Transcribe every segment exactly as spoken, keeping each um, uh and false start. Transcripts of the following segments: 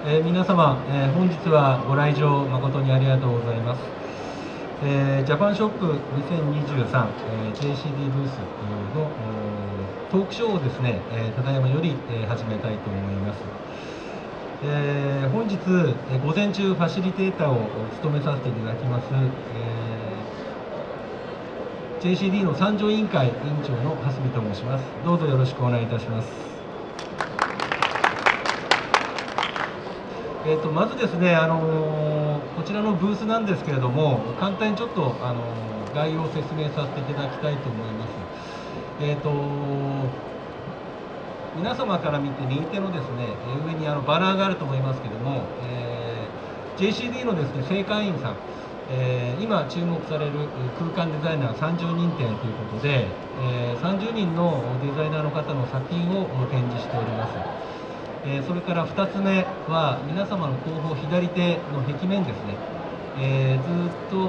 えー、皆様、えー、本日はご来場誠にありがとうございます。えー、ジャパンショップにせんにじゅうさん、えー、ジェーシーディー ブースのトークショーをですね、えー、ただいまより、えー、始めたいと思います。えー、本日、えー、午前中ファシリテーターを務めさせていただきます、えー、ジェーシーディー の参上委員会委員長の蓮見と申します。どうぞよろしくお願いいたします。えー、とまずですね、あのー、こちらのブースなんですけれども、簡単にちょっと、あのー、概要を説明させていただきたいと思います。えー、と皆様から見て右手のですね、上にあのバナーがあると思いますけれども、えー、ジェーシーディー のですね、正会員さん、えー、今注目される空間デザイナーさんじゅうにん展ということで、えー、さんじゅうにんのデザイナーの方の作品を展示しております。えー、それからふたつめは皆様の後方左手の壁面ですね、えー、ずっと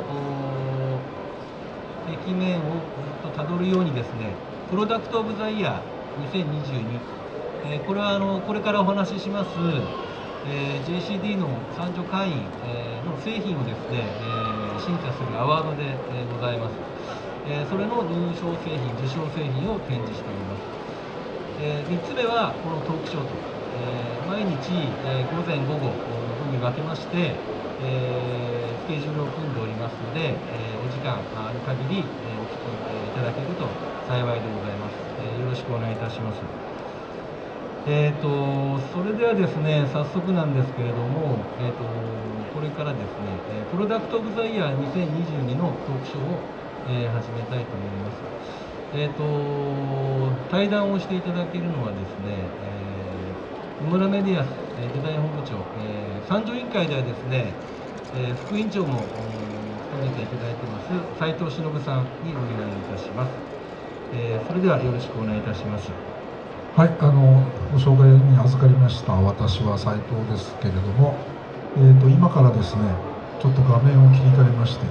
壁面をずっとたどるようにですね、プロダクトオブザイヤーにせんにじゅうに、えー、これはあのこれからお話しします、えー、ジェーシーディー の参助会員、えー、の製品をですね、えー、審査するアワードで、えー、ございます。えー、それの入賞製品、受賞製品を展示しております。えー、みっつめはこのトークショーと。えー、毎日、えー、午前午後の分に分けまして、えー、スケジュールを組んでおりますので、えー、お時間ある限り、えー、お聞きいただけると幸いでございます。えー、よろしくお願いいたします。えーと、それではですね、早速なんですけれども、えーと、これからですね、えー、プロダクトオブザイヤーにせんにじゅうにのトークショーを、えー、始めたいと思います。えーと、対談をしていただけるのはですね、えー野村メディアスデザイン本部長、えー、参上委員会ではですね、えー、副委員長も務めていただいています斉藤忍さんにお願いいたします。えー、それではよろしくお願いいたします。 はい、あのご紹介に預かりました私は斉藤ですけれども、えー、と今からですねちょっと画面を切り替えまして、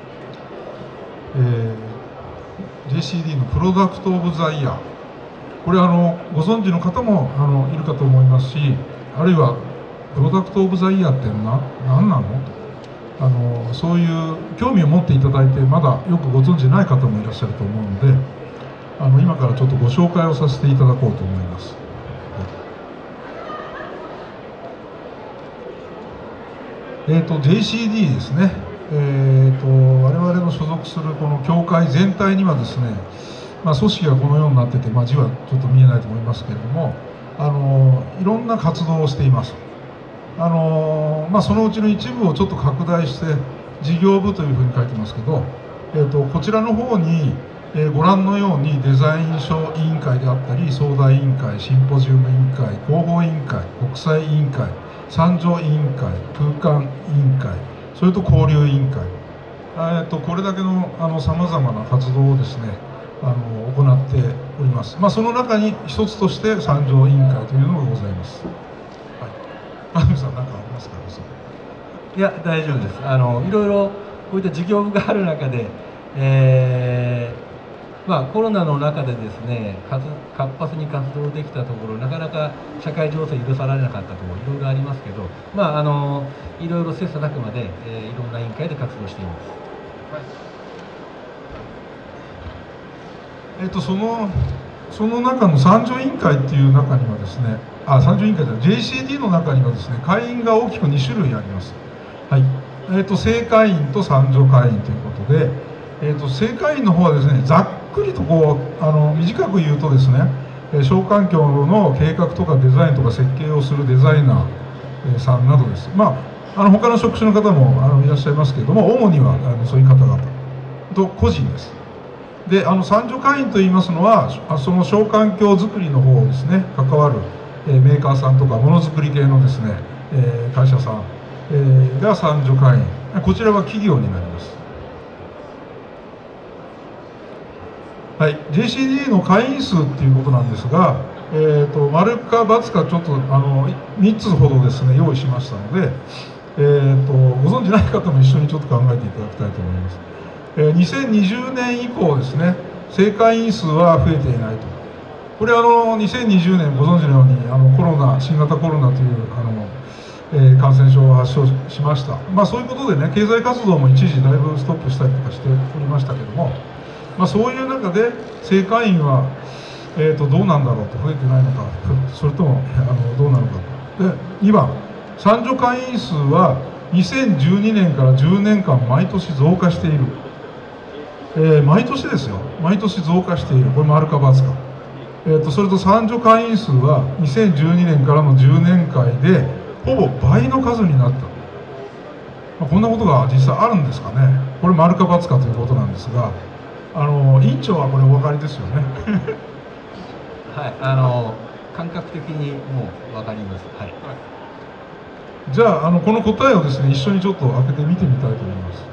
えー、ジェーシーディー のプロダクトオブザイヤー、これあのご存知の方もあのいるかと思いますし、あるいはプロダクトオブザイヤーってな何なのと、あのそういう興味を持っていただいてまだよくご存知ない方もいらっしゃると思うので、あの今からちょっとご紹介をさせていただこうと思います。えーと、ジェーシーディー ですね、えーと、我々の所属するこの協会全体にはですね、まあ、組織がこのようになってて、まあ、字はちょっと見えないと思いますけれども、あのいろんな活動をしています。あの、まあ、そのうちの一部をちょっと拡大して事業部というふうに書いてますけど、えーと、こちらの方に、えー、ご覧のようにデザイン賞委員会であったり相談委員会、シンポジウム委員会、広報委員会、国際委員会、参上委員会、空間委員会、それと交流委員会、えーと、これだけのさまざまな活動をですねあの行っております。まあ、その中に一つとして参上委員会というのがございます。はい、安住さん何かありますか？ いや大丈夫です。あのいろいろこういった事業部がある中で、えーまあ、コロナの中でですね活発に活動できたところ、なかなか社会情勢許されなかったところいろいろありますけど、まあ、あのいろいろ切磋琢磨で、えー、いろんな委員会で活動しています。はい、 えっと、そのその中の参上委員会っていう中にはですね、あ、参上委員会じゃない、ジェーシーディー の中にはですね、会員が大きくに種類あります。はい。えっと、正会員と参上会員ということで、えっと、正会員の方はですね、ざっくりとこう、あの、短く言うとですね、小環境の計画とかデザインとか設計をするデザイナーさんなどです。まあ、あの、他の職種の方もあのいらっしゃいますけれども、主にはあのそういう方々と個人です。で、あの参助会員といいますのは、その小環境づくりの方ですね、関わる、えー、メーカーさんとかものづくり系のですね、えー、会社さん、えー、が参助会員、こちらは企業になります。はい、ジェーシーディー の会員数っていうことなんですが、えーと、丸か×かちょっとあのみっつほどですね用意しましたので、えーと、ご存じない方も一緒にちょっと考えていただきたいと思います。にせんにじゅうねん以降ですね、正会員数は増えていないと。これはあのにせんにじゅうねんご存知のようにあのコロナ新型コロナというあの、 えー感染症を発症しました。まあ、そういうことでね、経済活動も一時だいぶストップしたりとかしておりましたけども、まあ、そういう中で正会員は、えー、とどうなんだろうと、増えてないのか、それともあのどうなのかと。でにばん、参助会員数はにせんじゅうにねんからじゅうねんかん毎年増加している、えー毎年ですよ、毎年増加している、これ丸か×か、えー、とそれと参助会員数はにせんじゅうにねんからのじゅうねんかんでほぼ倍の数になった、まあ、こんなことが実際あるんですかね。これ丸か×かということなんですが、あの委員長はこれお分かりですよね。 はい、あの感覚的にもう分かります。はい。 じゃあ、あのこの答えをですね、一緒にちょっと開けて見てみたいと思います。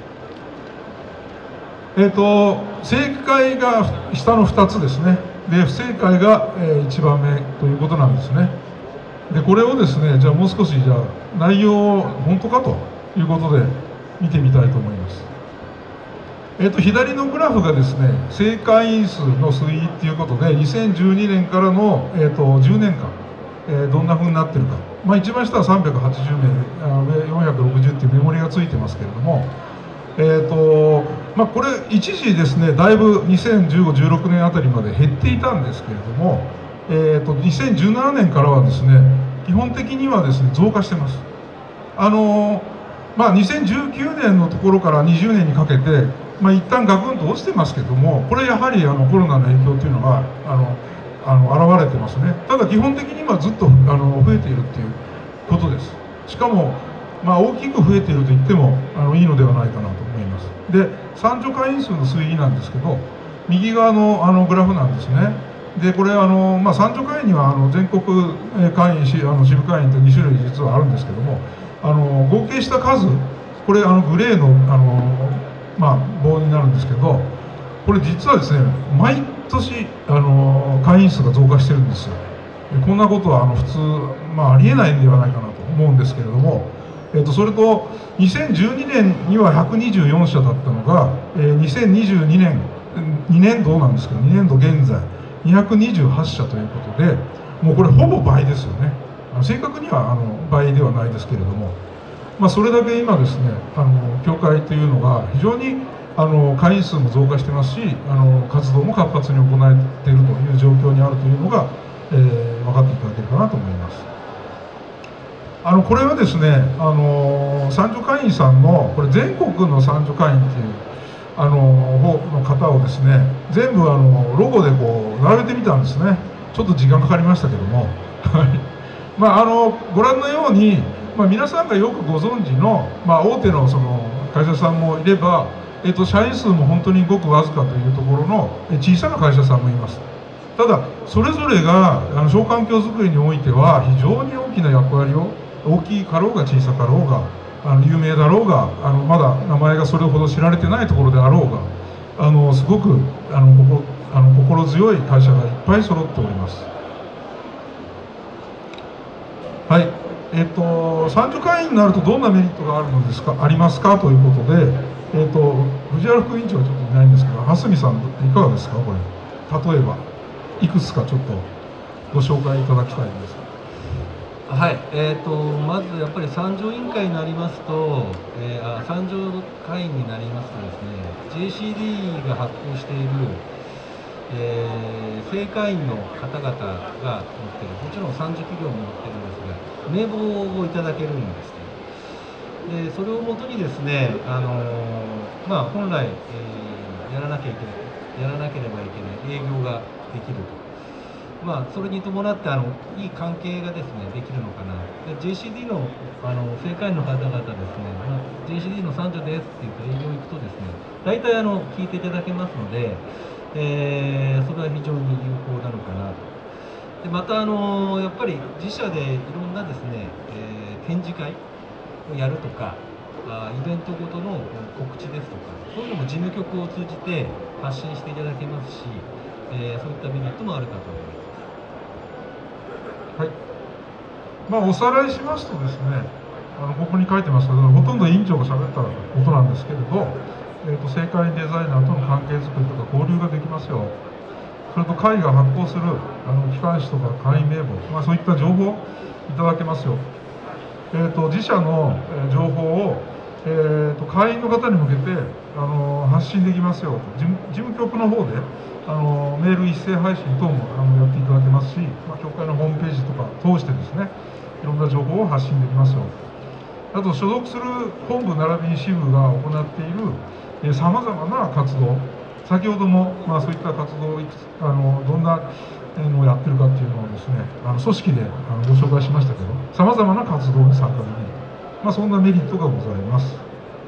えっ、と正解が下のふたつですね。で不正解が、えー、いちばんめということなんですね。でこれをですね、じゃあもう少しじゃあ内容を本当かということで見てみたいと思います。えー、と左のグラフがですね、正会員数の推移っていうことで、にせんじゅうにねんからの、えー、とじゅうねんかん、えーどんな風になってるか、まあ、一番下はさんびゃくはちじゅうめい、あ上よんひゃくろくじゅうっていうメモリがついてますけれども、えーとまあ、これ一時ですね、だいぶにせんじゅうご、じゅうろくねんあたりまで減っていたんですけれども、えー、とにせんじゅうななねんからはですね、基本的にはですね増加してます。あのまあ、にせんじゅうきゅうねんのところからにじゅうねんにかけて、まあ、一旦ガクンと落ちてますけども、これやはりあのコロナの影響というのがあのあの現れてますね。ただ基本的にはずっとあの増えているっていうことです。しかも、まあ、大きく増えていると言ってもあのいいのではないかなと思います。で参助会員数の推移なんですけど、右側のあのグラフなんですね。でこれあの、まあ、参助会員にはあの全国会員しあの支部会員とに種類実はあるんですけども、あの合計した数、これあのグレーのあの、まあ、棒になるんですけど、これ実はですね、毎年あの会員数が増加してるんですよ。でこんなことはあの普通、まあ、ありえないんではないかなと思うんですけれども、えー、とそれとにせんじゅうにねんにはひゃくにじゅうよんしゃだったのが、えー、にせんにじゅうにねんにねんどなんですけど、にねんど現在にひゃくにじゅうはちしゃということで、もうこれほぼ倍ですよね。あの正確にはあの倍ではないですけれども、まあ、それだけ今ですね、あの協会というのが非常にあの会員数も増加してますし、あの活動も活発に行えているという状況にあるというのが、えー、分かっていただけるかなと思います。あのこれはですね、あの参助会員さんのこれ全国の参助会員っていうあの方の方をですね、全部あのロゴでこう並べてみたんですね。ちょっと時間かかりましたけどもまああのご覧のように、まあ、皆さんがよくご存知の、まあ、大手のその会社さんもいれば、えっと、社員数も本当にごくわずかというところの小さな会社さんもいます。ただそれぞれがあの小環境づくりにおいては非常に大きな役割を、大きいかろうが小さかろうが、あの有名だろうが、あのまだ名前がそれほど知られてないところであろうが、あのすごくあのここあの心強い会社がいっぱい揃っております。はい、えっと参助会員になるとどんなメリットがあるのですか、ありますかということで、えっと藤原副委員長はちょっといないんですけど、蓮見さんいかがですか。これ例えばいくつかちょっとご紹介いただきたいんです。 はい、えー、とまずやっぱり参助委員会になりますと、えー、あ参助会員になりますとですね、 ジェーシーディー が発行している、えー、正会員の方々が持っている、もちろん参助企業も持ってるんですが、名簿をいただけるんですね。でそれをもとにですね、あのーまあ、本来、えー、やらなきゃいけないやらなければいけない営業ができると。まあ、それに伴ってあのいい関係がですねできるのかな。で ジェーシーディー のあの正会員の方々ですね、まあ、ジェーシーディー の参助ですって言って営業行くとですね、大体あの聞いていただけますので、えーそれは非常に有効なのかなと。でまたあのやっぱり自社でいろんなですね、えー展示会をやるとか、あイベントごとの告知ですとか、そういうのも事務局を通じて発信していただけますし、えーそういったメリットもあるかと思います。 はい、まあ、おさらいしますとですね、あのここに書いてますけど、ほとんど委員長が喋ったことなんですけれど、えー、と正会員デザイナーとの関係づくりとか交流ができますよ。それと会が発行するあの機関誌とか会員名簿、まあ、そういった情報をいただけますよ。 えー、と自社の情報を、えー、と会員の方に向けて、あの発信できますよと、事務、事務局の方であのメール一斉配信等もあのやっていただけますし、まあ、協会のホームページとか通してですね、いろんな情報を発信できますよと。あと所属する本部並びに支部が行っているさまざまな活動、先ほども、まあ、そういった活動をいくつあのどんなのをやってるかっていうのをですね、あの組織であのご紹介しましたけど、さまざまな活動に参加できる、まあ、そんなメリットがございます。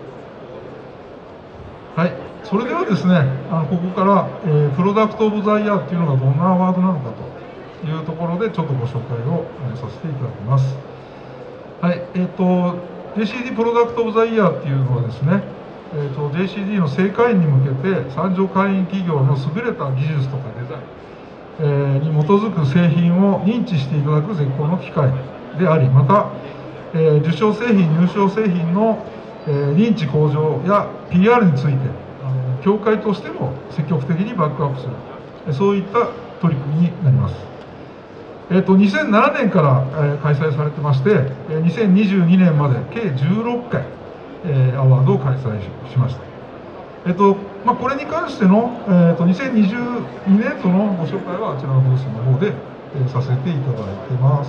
はい、それではですね、あのここから、えー、プロダクト・オブ・ザ・イヤーっていうのがどんなワードなのかというところでちょっとご紹介を、えー、させていただきます。はい、えーと ジェーシーディー プロダクト・オブ・ザ・イヤーっていうのはですね、えーと ジェーシーディー の正会員に向けて参上会員企業の優れた技術とかデザイン、えー、に基づく製品を認知していただく絶好の機会であり、また、えー、受賞製品入賞製品の、えー、認知向上や ピーアール についてあの協会としても積極的にバックアップする、そういった取り組みになります。えー、とにせんななねんから、えー、開催されてまして、えー、にせんにじゅうにねんまで計じゅうろっかい、えー、アワードを開催 し, しました。えーとまあ、これに関しての、えー、とにせんにじゅうにねん度のご紹介はあちらのブースの方で、えー、させていただいてます。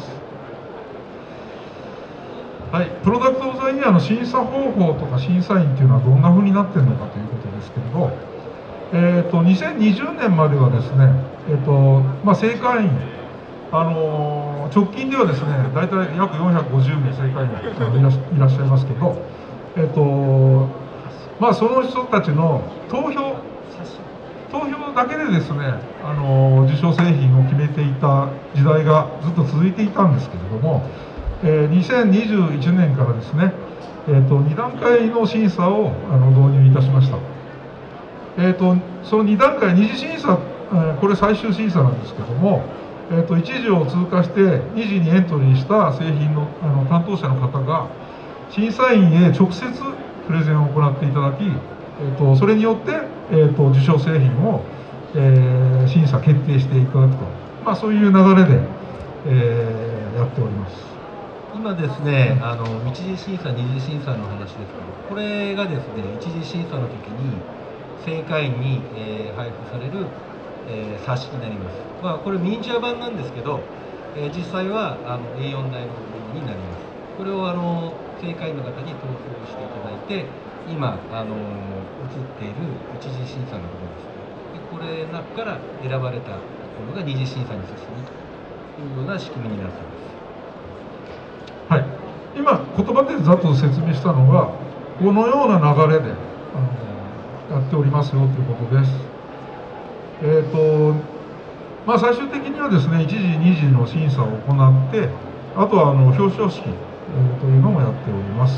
はい、プロダクト・オブ・ザ・イヤーの審査方法とか審査員っていうのはどんな風になってるのかということですけれど、えー、とにせんにじゅうねんまではですね、えーとまあ、正会員、あのー、直近ではですね大体約よんひゃくごじゅうめい正会員いらいらっしゃいますけど、えーとまあ、その人たちの投票投票だけでですね、あのー、受賞製品を決めていた時代がずっと続いていたんですけれども、えー、にせんにじゅういちねんからですね、えー、とに段階の審査をあの導入いたしました。えー、とそのに段階二次審査、えー、これ最終審査なんですけども、えー、といち次を通過してに次にエントリーした製品の、あの担当者の方が審査員へ直接プレゼンを行っていただき、えー、とそれによって、えー、と受賞製品を、えー、審査決定していただくと、まあ、そういう流れで、えー、やっております。 今ですね、あの一次審査、二次審査の話ですけど、これがですね、一次審査の時に正会員に、えー、配布される、えー、冊子になります。まあ、これミニチュア版なんですけど、えー、実際はあの エーよん 大のものになります。これをあの正会員の方に投票していただいて、今あの映っている一次審査のところですね。でこれの中から選ばれたものが二次審査に進むというような仕組みになっています。 はい、今言葉でざっと説明したのがこのような流れであのやっておりますよということです。えーとまあ、最終的にはですねいち次に次の審査を行って、あとはあの表彰式、えー、というのもやっております。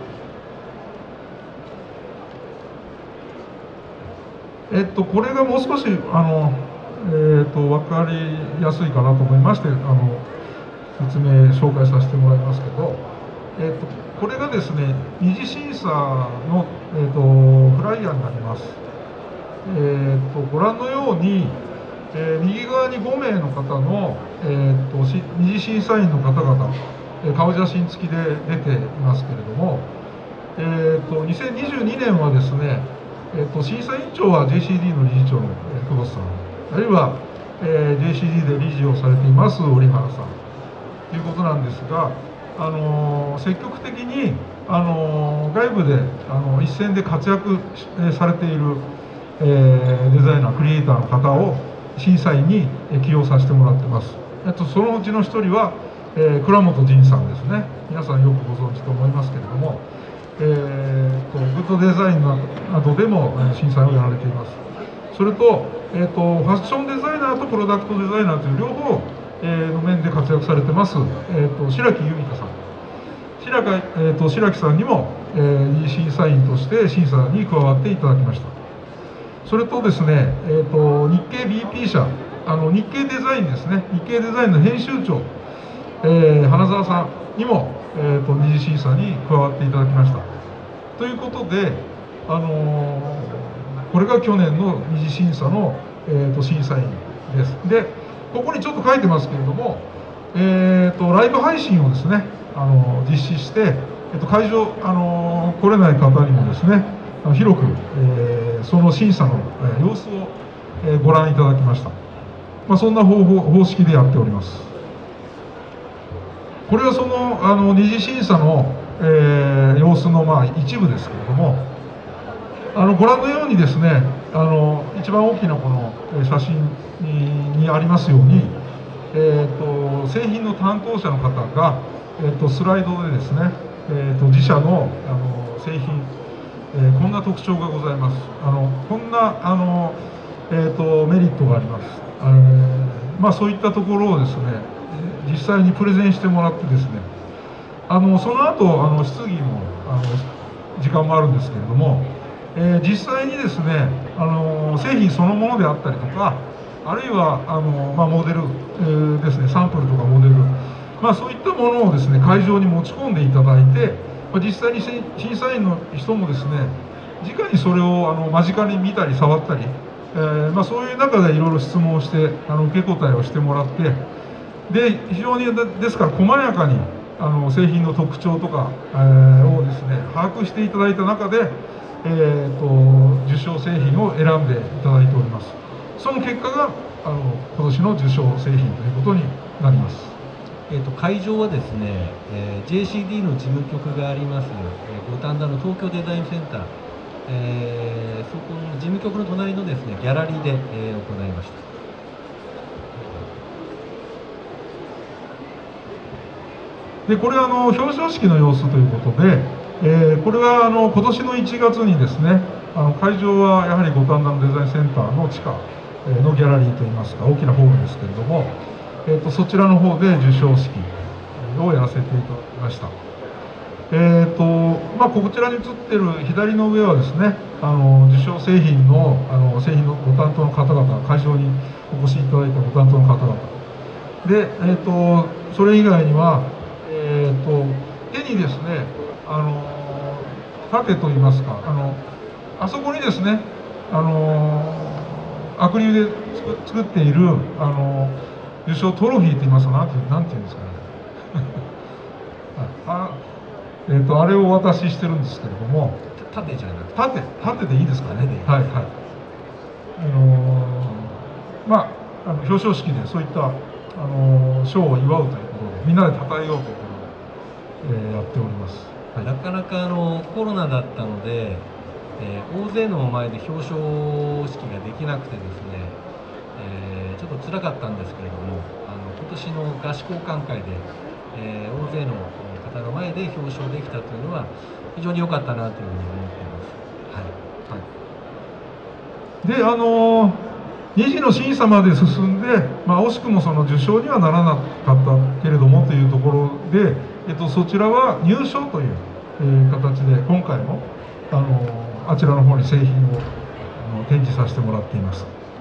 えっとこれがもう少しあの、えー、と分かりやすいかなと思いまして、あの説明紹介させてもらいますけど、えー、とこれがですね二次審査の、えー、とフライヤーになります。えー、とご覧のように、えー、右側にごめいの方の、えー、と二次審査員の方々、えー、顔写真付きで出ていますけれども、えー、とにせんにじゅうにねんはですね、えー、と審査委員長は ジェーシーディー の理事長の、えー、久保田さん、あるいは、えー、ジェーシーディー で理事をされています折原さんということなんですが、あのー、積極的に、あのー、外部であの一線で活躍されている、えー、デザイナークリエイターの方を審査員に起用させてもらってます。えっと、そのうちの一人は、えー、倉本仁さんですね。皆さんよくご存知と思いますけれども、えー、とグッドデザインなどでも審査員をやられています。それと、えー、とファッションデザイナーとプロダクトデザイナーという両方えー、の面で活躍されてます、えー、と白木由美香さん、白木、えー、と白木さんにも、えー、審査員として審査に加わっていただきました。それとですね、えー、と日経 ビーピー 社、あの日経デザインですね、日経デザインの編集長、えー、花澤さんにも、えー、と二次審査に加わっていただきました。ということで、あのー、これが去年の二次審査の、えー、と審査員です。でここにちょっと書いてますけれども、 えー、とライブ配信をですねあの実施して、えー、と会場あの来れない方にもですね広く、えー、その審査の、えー、様子を、えー、ご覧いただきました。まあ、そんな方法方式でやっております。これはそのあの二次審査の、えー、様子のまあ一部ですけれども、あのご覧のようにですねあの一番大きなこの写真に、にありますように、えー、と製品の担当者の方が、えー、とスライドでですね、えー、と自社の、あの製品、えー、こんな特徴がございます、あのこんなあの、えー、とメリットがあります、えーまあ、そういったところをですね実際にプレゼンしてもらってですね、あのその後あの質疑もあの時間もあるんですけれども、えー、実際にですねあの製品そのものであったりとか、あるいはあの、まあ、モデル、えー、ですね、サンプルとかモデル、まあ、そういったものをですね会場に持ち込んでいただいて、まあ、実際に審査員の人もですね直にそれをあの間近に見たり触ったり、えーまあ、そういう中でいろいろ質問をしてあの受け答えをしてもらって、で非常にですから細やかにあの製品の特徴とか、えー、をですね把握していただいた中で、えー、と受賞製品を選んでいただいております。その結果があの今年の受賞製品ということになります。 えー、と会場はですね、えー、ジェイシーディー の事務局があります、えー、五反田の東京デザインセンター、えー、そこの事務局の隣のですねギャラリーで、えー、行いました。 でこれはあの表彰式の様子ということで、えー、これはあの今年のいちがつにですねあの会場はやはり五反田のデザインセンターの地下のギャラリーといいますか大きなホールですけれども、えー、とそちらの方で授賞式をやらせていただきました。えーとまあ、こちらに写っている左の上はですねあの受賞製品のあの製品のご担当の方々、会場にお越しいただいたご担当の方々で、えー、とそれ以外には、えー、と手にですねあの盾といいますか、あのあそこにですねあのアクリルで作っているあの受賞トロフィーといいますか、なんてなんていうんですかねあ, えー、とあれをお渡ししてるんですけれども、 盾じゃなくて盾盾でいいですかね、はいはい、あのー、まああの表彰式でそういった、あのー、賞を祝うということでみんなで称えようということで、えー、やっております、 はい、なかなかあのコロナだったので、えー、大勢の前で表彰式ができなくてですね、えー、ちょっと辛かったんですけれども、あの今年の合宿交換会で、えー、大勢の方の前で表彰できたというのは非常に良かったなというふうに思っています。はいはい、 であのー、に次の審査まで進んで、まあ、惜しくもその受賞にはならなかったけれどもというところで、えっと、そちらは入賞という、えー、形で今回も、あのー、あちらの方に製品をあの展示させてもらっています。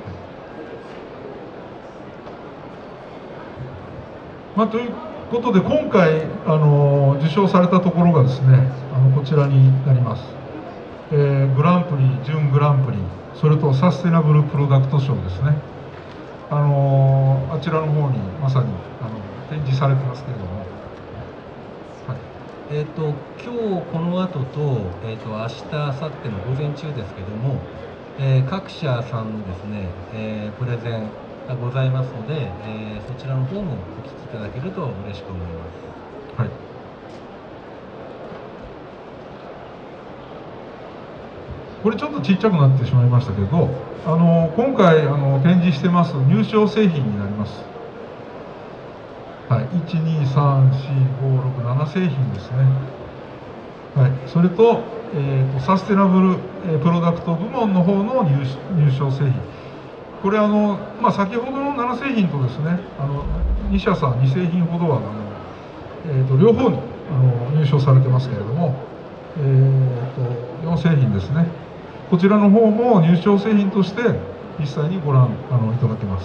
まあ、ということで今回あの受賞されたところがですねあのこちらになります、えー、グランプリ、準グランプリ、それとサステナブルプロダクト賞ですね、あのあちらの方にまさにあの展示されてますけれども、はい、 えー、と今日この後と、えー、と明日明後日の午前中ですけども、えー、各社さんのですね、えー、プレゼンがございますので、えー、そちらの方もお聞きいただけると嬉しく思います。 はい、これちょっとちっちゃくなってしまいましたけど、あの今回あの展示してます入賞製品になります。はい、いちにさんしごろくなな製品ですね。はい、それと、えー、とサステナブル、えー、プロダクト部門の方の 入, 入賞製品、これあの、まあ、先ほどのなな製品とですねあのに社さんに製品ほどはあの、えー、と両方にあの入賞されてますけれども、えー、とよん製品ですね、こちらの方も入賞製品として実際にご覧あのいただけます。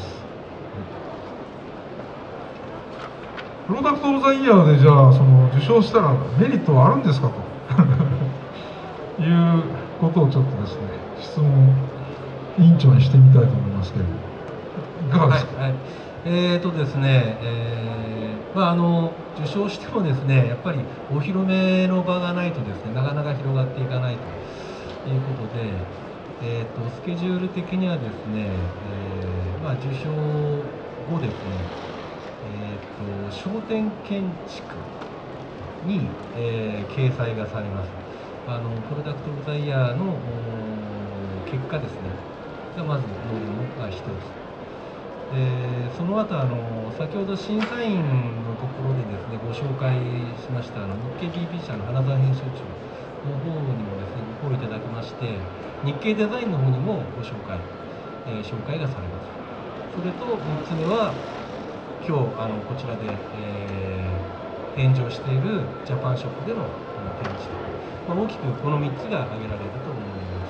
プロダクト・オブ・ザ・イヤーでじゃあその受賞したらメリットはあるんですかということをちょっとですね質問委員長にしてみたいと思いますけれども、 いかがですか。 はいはい、えーとですね、えーまあ、あの受賞してもですね、やっぱりお披露目の場がないとですね、なかなか広がっていかないということで、えーとスケジュール的にはですね、えーまあ、受賞後ですね、えーと商店建築に、えー掲載がされます。あのプロダクト・オブ・ザ・イヤーの結果ですねがまず載るのが一つ。でその後あの先ほど審査員のところでですねご紹介しましたあの日経 ビーピー 社の花澤編集長の方にもですねご声いただきまして、日経デザインの方にもご紹介、えー、紹介がされます。それとみっつめは今日あのこちらで、えー、展示をしているジャパンショップでの展示と、まあ、大きくこのみっつが挙げられると思います。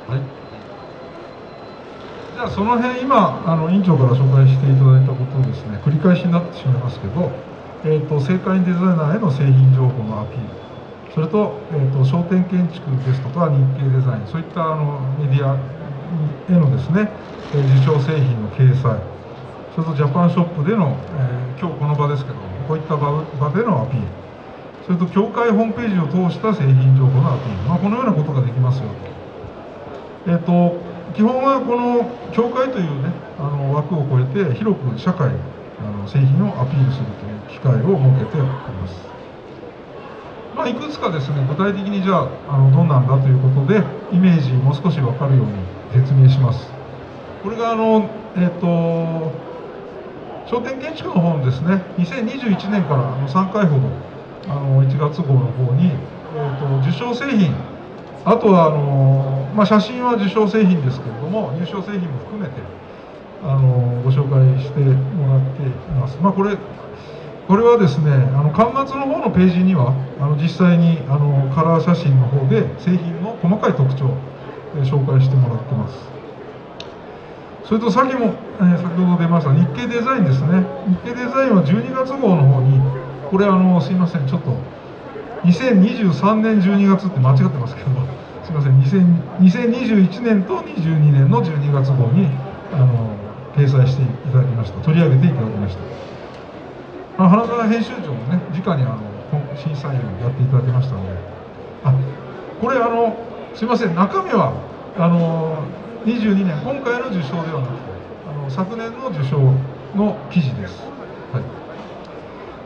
はい、じゃあその辺今あの委員長から紹介していただいたことをですね繰り返しになってしまいますけど、えーと、正解デザイナーへの製品情報のアピール、それと,、えーと商店建築ですとか日経デザイン、そういったあのメディアへのですね受賞製品の掲載、それとジャパンショップでの、えー、今日この場ですけどこういった場場でのアピール、それと協会ホームページを通した製品情報のアピール、まあ、このようなことができますよと。えーと基本はこの協会という、ね、あの枠を超えて広く社会あの製品をアピールするという機会を設けております。まあ、いくつかですね具体的にじゃあ、あのどんなんだということでイメージもう少し分かるように説明します。これがあの、えー、と商店建築の方のですねにせんにじゅういちねんからあのさんかいほどあのいちがつ号の方に、えー、と受賞製品、あとはあの、まあ、写真は受賞製品ですけれども入賞製品も含めてあのご紹介してもらっています。まあ、これこれはですねあの巻末の方のページにはあの実際にあのカラー写真の方で製品の細かい特徴を紹介してもらってます。それとさっきも、えー、先ほど出ました日経デザインですね。日経デザインはじゅうにがつ号の方にこれあのすいませんちょっとにせんにじゅうさんねんじゅうにがつって間違ってますけどすいませんにせんにじゅういちねんとにじゅうにねんのじゅうにがつ号にあの掲載していただきました。取り上げていただきました。あ花澤編集長もね直にあの審査員をやっていただきましたので、あこれあのすいません中身はあのにじゅうにねん今回の受賞ではなくてあの昨年の受賞の記事です。はい、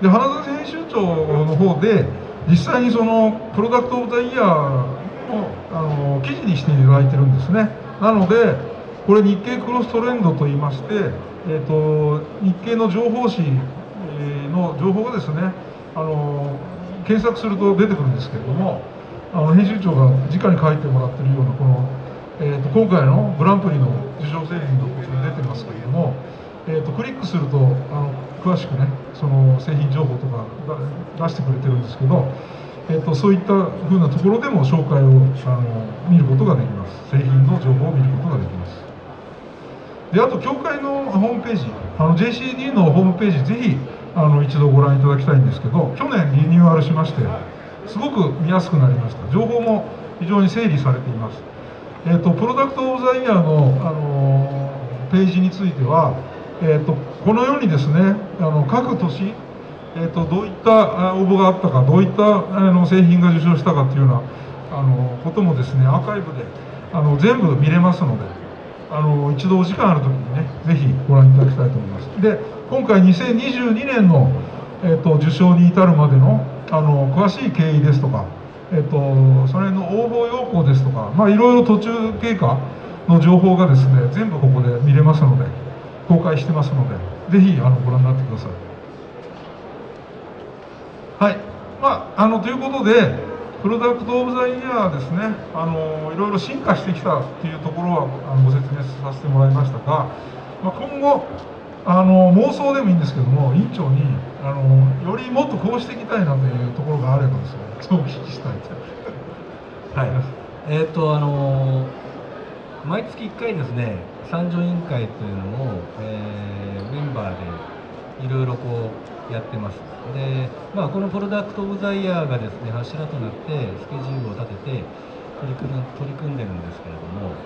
で花澤編集長の方で実際にそのプロダクト・オブ・ザ・イヤーをあの記事にしていただいてるんですね。なのでこれ日経クロストレンドといいまして、えー、と日経の情報誌の情報がですねあの検索すると出てくるんですけれども、あの編集長が直に書いてもらってるようなこの、えー、と今回のグランプリの受賞製品のことが出てますけれども、えー、とクリックするとあの詳しくねその製品情報とか出してくれてるんですけど、えー、とそういったふうなところでも紹介をあの見ることができます。製品の情報を見ることができます。であと協会のホームページあの ジェーシーディー のホームページぜひあの一度ご覧いただきたいんですけど、去年リニューアルしましてすごく見やすくなりました。情報も非常に整理されています。えー、とプロダクト・オブ・ザ・イヤーの、あのー、ページについては、えー、とこのようにですねあの各年、えー、とどういった応募があったか、どういったあの製品が受賞したかというようなあのこともですねアーカイブであの全部見れますので、あの一度お時間ある時にねぜひご覧いただきたいと思います。で今回にせんにじゅうにねんの、えー、と受賞に至るまでのあの詳しい経緯ですとか、えー、とそれの応募要項ですとか、まあ、いろいろ途中経過の情報がですね全部ここで見れますので公開してますのでぜひあのご覧になってください。はい、まあ、あのということでプロダクト・オブ・ザ・イヤーですねあのいろいろ進化してきたっていうところはあのご説明させてもらいましたが、まあ、今後あの妄想でもいいんですけども委員長にあのよりもっとこうしていきたいなというところがあればですねそうお聞きしたいとはいえー、とあの毎月いっかいですね参上委員会というのを、えー、メンバーでいろいろこうやってます。で、まあ、このプロダクト・オブ・ザ・イヤーがですね柱となってスケジュールを立てて取り組ん取り組んでるんですけれども、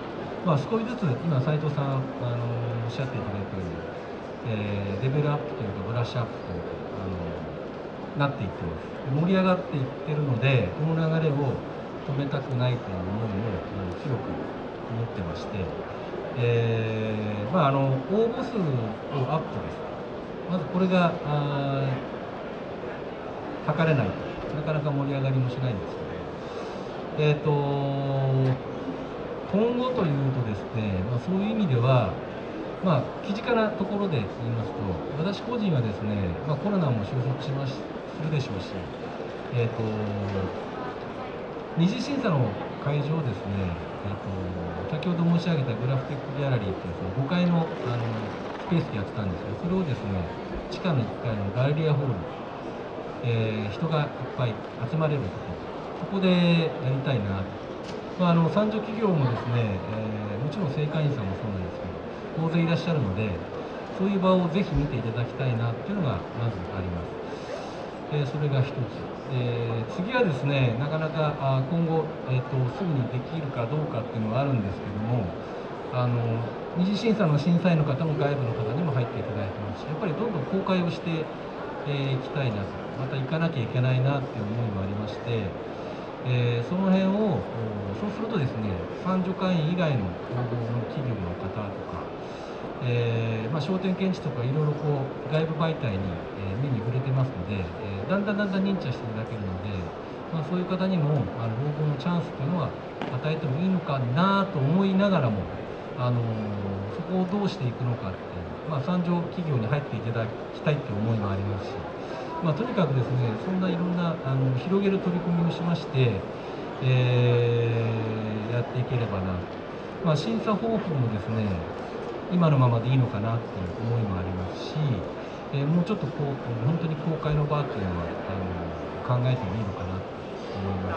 まあ、少しずつ今斉藤さんあのおっしゃっていただいたように、えーレベルアップというかブラッシュアップというかあのなっていってます。盛り上がっていってるので、この流れを止めたくないという思いもあの強く持ってまして、えーまあ、あの応募数をアップです。まずこれがあー測れないとなかなか盛り上がりもしないんですけど、えーと今後というとですね、まあ、そういう意味では、まあ、身近なところで言いますと、私個人はですね、まあ、コロナも収束しますするでしょうし、えーと二次審査の会場をですね、えーと先ほど申し上げたグラフテックギャラリーというそのごかいのあのスペースでやってたんですけど、それをですね、地下のいっかいのガレリアホール、えー人がいっぱい集まれるところ、そこでやりたいなと。まあ、あの参助企業もですね、えーもちろん正会員さんもそうなんですけど、大勢いらっしゃるので、そういう場をぜひ見ていただきたいなっていうのがまずあります。えーそれが一つ。えー次はですね、なかなかあ今後、えーと、すぐにできるかどうかっていうのはあるんですけども、あの二次審査の審査員の方も外部の方にも入っていただいてますし、やっぱりどんどん公開をしてい、えーきたいなと、また行かなきゃいけないなっていう思いもありまして、えーその辺を、おそうするとですね、参助会員以外の応募の企業の方とか、えーまあ、商店検知とかいろいろこう外部媒体に、えー目に触れてますので、えーだんだんだんだん認知はしていただけるので、まあ、そういう方にもあの応募のチャンスというのは与えてもいいのかなと思いながらも、あのそこをどうしていくのかっていう、まあ、参上企業に入っていただきたいっていう思いもありますし、まあ、とにかくですね、そんないろんなあの広げる取り組みをしまして、えーやっていければな、まあ、審査方法もですね、今のままでいいのかなっていう思いもありますし、えーもうちょっとこう本当に公開の場っていうのはあの考えてもいいのかなと思います。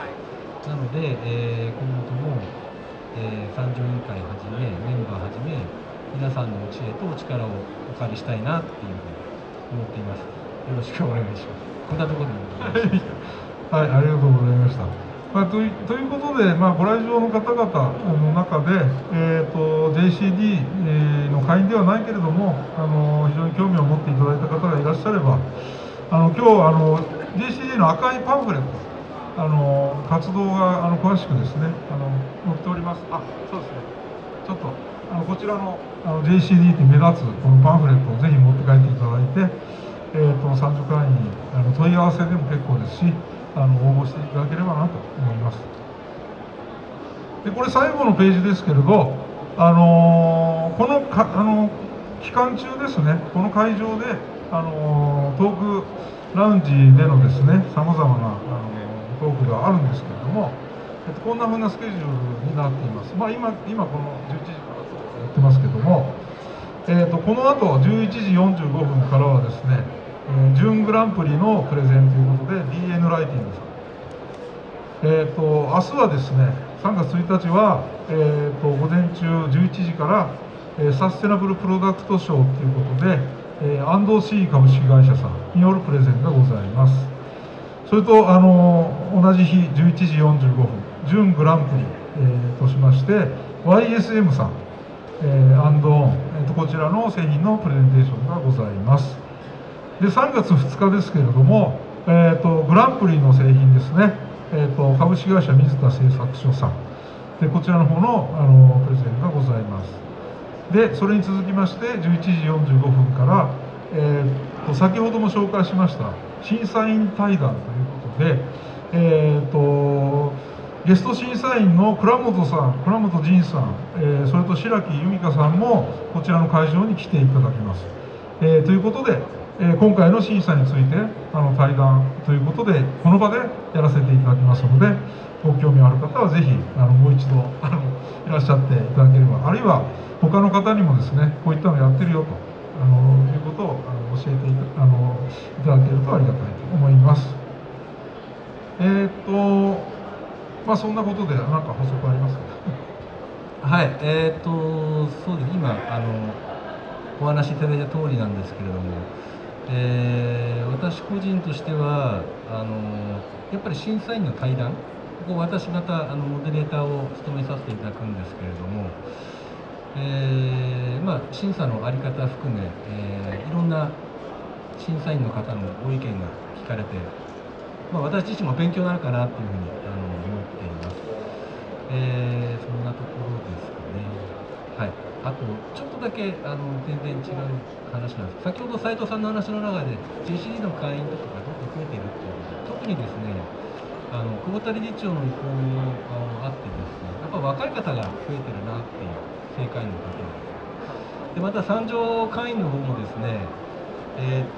なので、えー今後とも、えー参上委員会はじめ、メンバーはじめ、皆さんのお知恵とお力をお借りしたいなっていうふうに思っています。よろしくお願いします。こんなところでお願いします。 はい、ありがとうございました。まあ、といということで、まあ、ご来場の方々の中で、えー、と ジェイシーディー の会員ではないけれども、あの非常に興味を持っていただいた方がいらっしゃれば、あの今日あの ジェイシーディー の赤いパンフレット、あの活動があの詳しくですね、あの載っております。あ、そうですね。ちょっとあのこちらのあの ジェイシーディー って目立つこのパンフレットをぜひ持って帰っていただいて、えー、と参助会員にあの問い合わせでも結構ですし、あの応募していただければなと思います。でこれ最後のページですけれど、あのーこのかあの期間中ですね、この会場で、あのートークラウンジでのですね、さまざまな、あのートークがあるんですけれども、えっと、こんな風なスケジュールになっています。まあ、今今このじゅういちじからやってますけども、えー、とこの後じゅういちじよんじゅうごふんからはですね、えー準グランプリのプレゼンということで ディーエヌ ライティングさん、えー、と明日はですね、さんがつついたちは、えー、と午前中じゅういちじから、えーサステナブルプロダクトショーということで、えー、アンドシー株式会社さんによるプレゼンがございます。それと、あの同じ日じゅういちじよんじゅうごふん、準グランプリ、えーとしまして ワイエスエム さん、えー、アンドオン、えーとこちらの製品のプレゼンテーションがございます。でさんがつふつかですけれども、えー、とグランプリの製品ですね、えー、と株式会社水田製作所さんで、こちらの方の、あのプレゼンがございます。でそれに続きましてじゅういちじよんじゅうごふんから、えー、と先ほども紹介しました審査員対談ということで、えー、とゲスト審査員の倉本さん、倉本仁さん、えーそれと白木由美香さんもこちらの会場に来ていただきます。えーということで、えー今回の審査についてあの対談ということでこの場でやらせていただきますので、ご興味ある方はぜひあのもう一度あのいらっしゃっていただければ、あるいは他の方にもですね、こういったのやってるよとあのいうことをあの教えていたあのいただけるとありがたいと思います。えーっとまあそんなことで何か補足ありますか？ はい、えーと、そうです、今、あの、お話しいただいた通りなんですけれども、えー私個人としては、あの、やっぱり審査員の対談、 ここ私またあのモデレーターを務めさせていただくんですけれども、えーまあ、審査の在り方含め、えーいろんな審査員の方のご意見が聞かれて、まあ、私自身も勉強になるかなというふうにあの思っています。えーそんなところですかね。はい、あとちょっとだけあの全然違う話なんですけど、先ほど斉藤さんの話の中で ジェーシーディー の会員とかがどんどん増えているっていうことで、特にですねあの久保田理事長の意向もあってですね、やっぱ若い方が増えてるなっていう正会員の方です。でまた三条会員の方もですね、えーと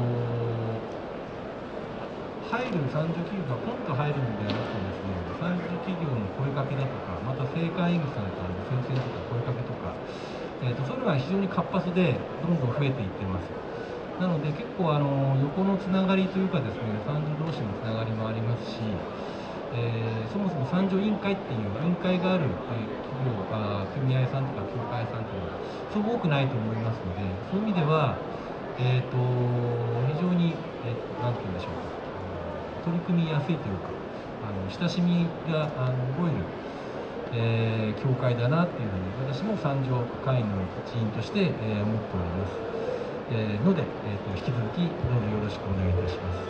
入る三条企業がポンと入るのではなくてですね、三条企業の声かけだとか、また正会員さんからの宣伝とか声かけとか、えー、とそういうのが非常に活発でどんどん増えていってます。なので結構あの横のつながりというかですね、三条同士のつながりもありますし、えーそもそも三条委員会っていう委員会がある、えー企業あー組合さんとか協会さんというのはそう多くないと思いますので、そういう意味では、えー、と非常に、えー、なんて言うんでしょうか、取り組みやすいというか、あの親しみがあの覚える、えー、協会だなっていうふうに私も三条会員の一員として、えー思っております。えーので、えー、と引き続きどうぞよろしくお願いいたします。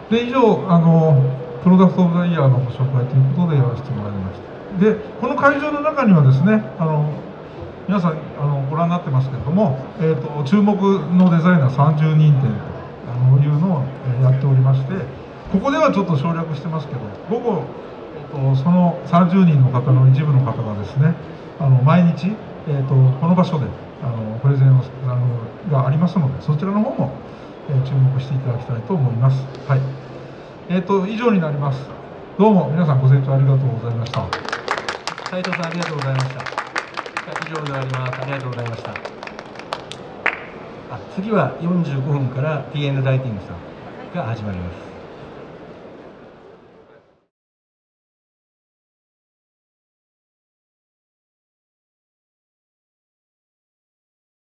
で以上あのプロダクト・オブ・ザ・イヤーのご紹介ということでやらせてもらいました。でこの会場の中にはですね、あの皆さんあのご覧になってますけれども、えー、と注目のデザイナーさんじゅうにんてんとあのいうのを、えーやっておりまして、ここではちょっと省略してますけど、午後、えー、とそのさんじゅうにんの方の一部の方がですね、あの毎日、えー、とこの場所であのプレゼンをあのがありますので、そちらの方も、えー注目していただきたいと思います。はい、えー、と以上になります。どうも皆さんご清聴ありがとうございました。 斉藤さんありがとうございました。以上で終わります。ありがとうございました。あ次はよんじゅうごふんから ティーエヌ ライティングさんが始まります。